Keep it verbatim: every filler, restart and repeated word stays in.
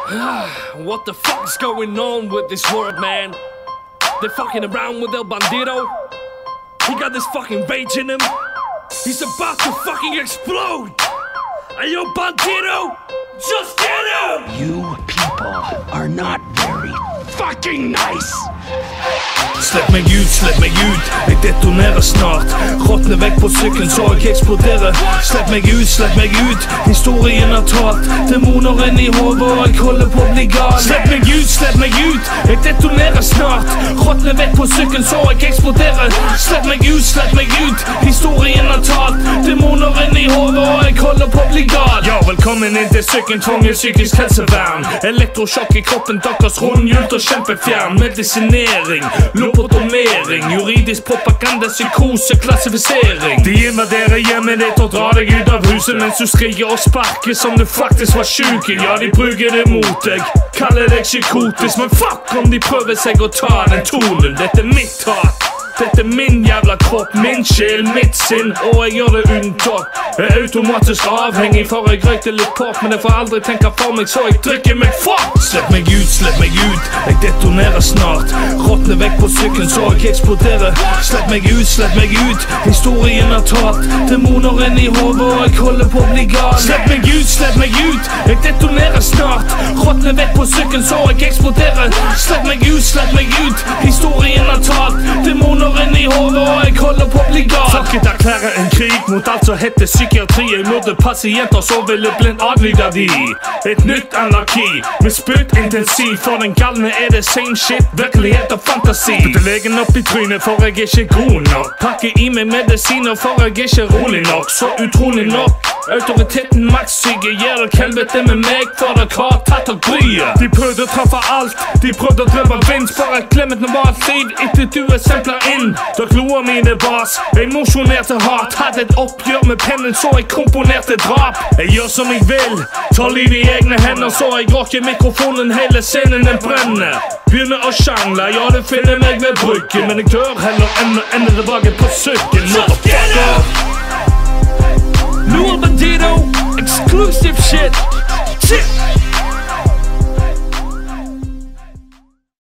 What the fuck's going on with this world, man? They're fucking around with El Bandito. He got this fucking rage in him. He's about to fucking explode. Hey, yo, Bandito, just get him! You people are not very fucking nice. Släpp mig ut, släpp mig ut, jeg detonerer snart. Råtne vekk på sykkelen så jeg eksploderer. Släpp meg ut, släpp meg ut, historien er talt. Demoner inn i hodet og jeg holder på å bli gal. Släpp meg ut, släpp meg ut, jeg detonerer snart. Råtne vekk på sykkelen så jeg eksploderer. Släpp meg ut, släpp meg ut, historien er talt. Demoner inn i hodet og jeg holder på å bli gal. Ja, velkommen inn til sykkelen, tvungen psykisk helsevern. Elektrosjokk i kroppen, deres rundhjult og kjempefjern. Medisinering, lobotomering, juridisk propaganda, psykose, klassifisering. De invaderer hjemmet ditt og drar deg ut av huset mens du skriker og sparker som du faktisk var syk i. Ja, de bruker det mot deg, kaller deg psykotisk, men fuck om de prøver seg å ta den tonen. Dette er mitt tak. Dette er min jævla kropp, min sjel, mitt sinn, og jeg gjør det uten topp. Jeg er automatisk avhengig, for jeg røykte litt pop, men jeg får aldri tenke for meg, så jeg trykker meg fuck! Slipp meg ut, slipp meg ut, jeg detonerer snart. Råtne vekk på sykkelen, så jeg eksploderer. Slipp meg ut, slipp meg ut, historien er talt. Demoner inn i hodet, og jeg holder på å bli gal. Slipp meg ut, slipp meg ut, jeg detonerer snart. Råtne vekk på sykkelen, så jeg eksploderer. Slipp meg ut, slipp meg ut, historien er talt. Demoner inn i hodet og jeg holder på å bli gal. Folket erklærer en krig mot alt som heter psykiatri. Jeg møter pasienter som ville blind adlyde de. Et nytt anarki med spytt intensiv. For den galne er det same shit, virkelighet og fantasi. Putter legen opp i trynet for jeg er ikke god nok. Pakker i meg medisiner for jeg er ikke rolig nok. Så utrolig nok, autoriteten makssyke gir dere helvete med meg, for dere har tatt og bryet. De prøvde å treffe alt, de prøvde å drømme vinst, for jeg glemmet normalt liv etter du er sempler inn. Da kloer mine bas, jeg mosjonerte hardt. Hadde et oppgjør med pennen, så jeg komponerte drap. Jeg gjør som jeg vil, tar liv i egne hender, så jeg rocker mikrofonen, hele scenen den brenner. Begynner å sjangle, ja du finner meg ved bryggen, men jeg dør heller enn å ende tilbake på sykken. Motherfucker! New El Bandito, exclusive shit.